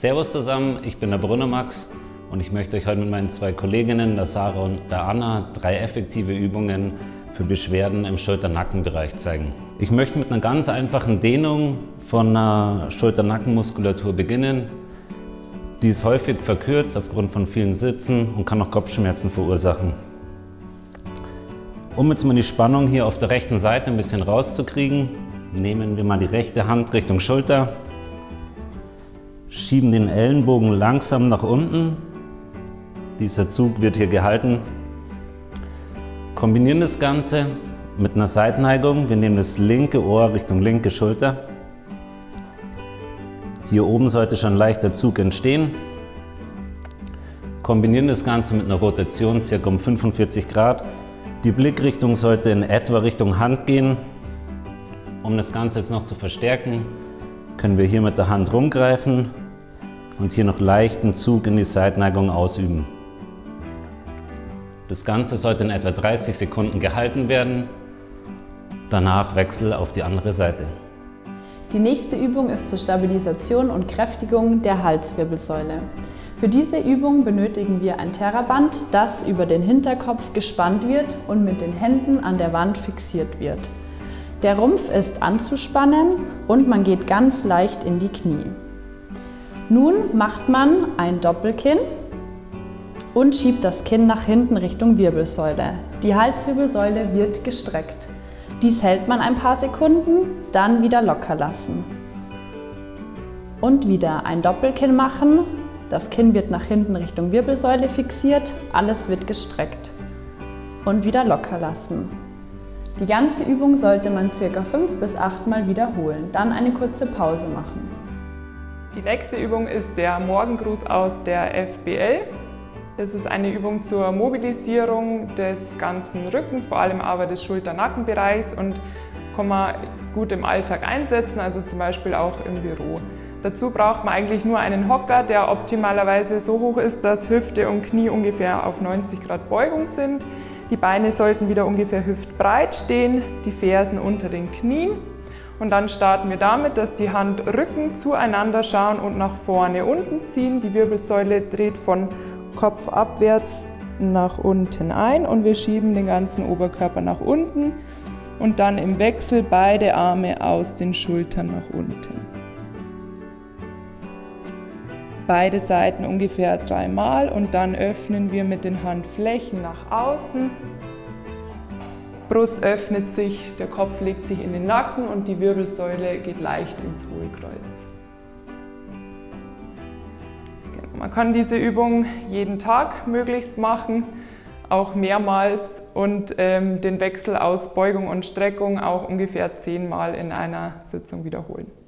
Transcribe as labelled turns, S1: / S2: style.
S1: Servus zusammen, ich bin der Brunner Max und ich möchte euch heute mit meinen zwei Kolleginnen, der Sarah und der Anna, 3 effektive Übungen für Beschwerden im Schulter-Nackenbereich zeigen. Ich möchte mit einer ganz einfachen Dehnung von der Schulter-Nackenmuskulatur beginnen. Die ist häufig verkürzt aufgrund von vielen Sitzen und kann auch Kopfschmerzen verursachen. Um jetzt mal die Spannung hier auf der rechten Seite ein bisschen rauszukriegen, nehmen wir mal die rechte Hand Richtung Schulter, schieben den Ellenbogen langsam nach unten. Dieser Zug wird hier gehalten. Kombinieren das Ganze mit einer Seitneigung. Wir nehmen das linke Ohr Richtung linke Schulter. Hier oben sollte schon leichter Zug entstehen. Kombinieren das Ganze mit einer Rotation ca. um 45 Grad. Die Blickrichtung sollte in etwa Richtung Hand gehen. Um das Ganze jetzt noch zu verstärken, können wir hier mit der Hand rumgreifen und hier noch leichten Zug in die Seitneigung ausüben. Das Ganze sollte in etwa 30 Sekunden gehalten werden. Danach Wechsel auf die andere Seite.
S2: Die nächste Übung ist zur Stabilisation und Kräftigung der Halswirbelsäule. Für diese Übung benötigen wir ein Theraband, das über den Hinterkopf gespannt wird und mit den Händen an der Wand fixiert wird. Der Rumpf ist anzuspannen und man geht ganz leicht in die Knie. Nun macht man ein Doppelkinn und schiebt das Kinn nach hinten Richtung Wirbelsäule. Die Halswirbelsäule wird gestreckt. Dies hält man ein paar Sekunden, dann wieder locker lassen. Und wieder ein Doppelkinn machen. Das Kinn wird nach hinten Richtung Wirbelsäule fixiert, alles wird gestreckt. Und wieder locker lassen. Die ganze Übung sollte man ca. 5 bis 8 Mal wiederholen, dann eine kurze Pause machen.
S3: Die nächste Übung ist der Morgengruß aus der FBL. Das ist eine Übung zur Mobilisierung des ganzen Rückens, vor allem aber des Schulter-Nackenbereichs, und kann man gut im Alltag einsetzen, also zum Beispiel auch im Büro. Dazu braucht man eigentlich nur einen Hocker, der optimalerweise so hoch ist, dass Hüfte und Knie ungefähr auf 90 Grad Beugung sind. Die Beine sollten wieder ungefähr hüftbreit stehen, die Fersen unter den Knien. Und dann starten wir damit, dass die Handrücken zueinander schauen und nach vorne unten ziehen. Die Wirbelsäule dreht von Kopf abwärts nach unten ein und wir schieben den ganzen Oberkörper nach unten und dann im Wechsel beide Arme aus den Schultern nach unten. Beide Seiten ungefähr 3 Mal und dann öffnen wir mit den Handflächen nach außen. Brust öffnet sich, der Kopf legt sich in den Nacken und die Wirbelsäule geht leicht ins Hohlkreuz. Man kann diese Übung jeden Tag möglichst machen, auch mehrmals, und den Wechsel aus Beugung und Streckung auch ungefähr 10 Mal in einer Sitzung wiederholen.